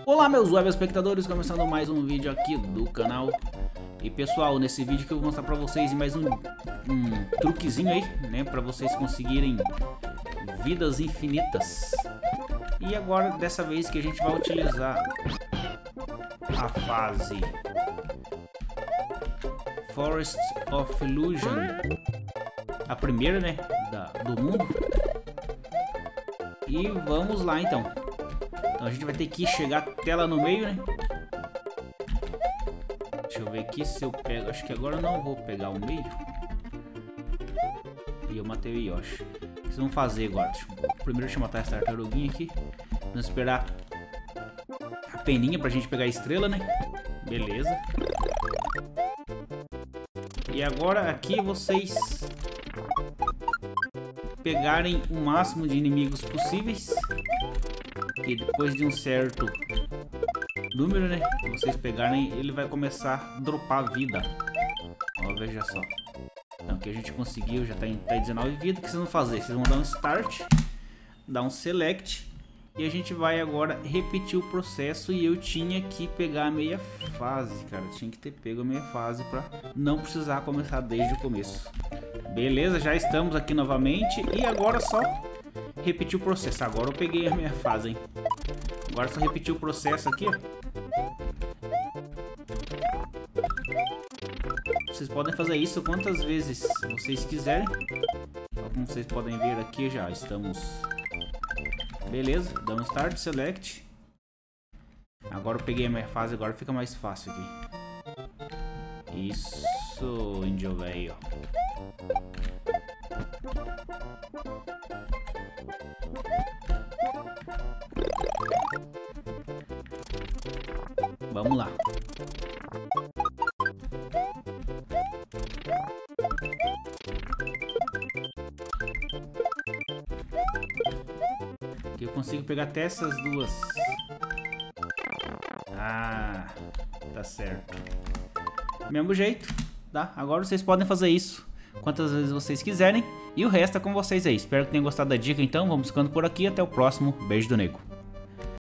Olá meus web espectadores, começando mais um vídeo aqui do canal. E pessoal, nesse vídeo que eu vou mostrar pra vocês mais um truquezinho aí, né, pra vocês conseguirem vidas infinitas. E agora, dessa vez que a gente vai utilizar a fase Forest of Illusion, a primeira, né, do mundo. E vamos lá então. Então a gente vai ter que chegar até lá no meio, né? Deixa eu ver aqui se eu pego. Acho que agora eu não vou pegar o meio. E eu matei o Yoshi. O que vocês vão fazer agora? Primeiro deixa eu matar essa tartaruguinha aqui. Vamos esperar a peninha pra gente pegar a estrela, né? Beleza. E agora aqui vocês pegarem o máximo de inimigos possíveis. E depois de um certo número, né, que vocês pegarem, ele vai começar a dropar vida. Ó, veja só. Então aqui a gente conseguiu, já tá em 19 vida. O que vocês vão fazer? Vocês vão dar um start, dar um select. E a gente vai agora repetir o processo. E eu tinha que pegar a meia fase, cara. Tinha que ter pego a meia fase pra não precisar começar desde o começo. Beleza, já estamos aqui novamente. E agora só repetir o processo. Agora eu peguei a minha fase, hein? Agora só repetir o processo aqui, ó. Vocês podem fazer isso quantas vezes vocês quiserem. Como vocês podem ver aqui, já estamos... Beleza, damos start, select. Agora eu peguei a minha fase, agora fica mais fácil aqui. Isso, índio velho. Vamos lá. Aqui eu consigo pegar até essas duas. Ah, tá certo. Mesmo jeito, tá? Agora vocês podem fazer isso quantas vezes vocês quiserem. E o resto é com vocês aí. Espero que tenham gostado da dica, então. Vamos ficando por aqui. Até o próximo. Beijo do Nego.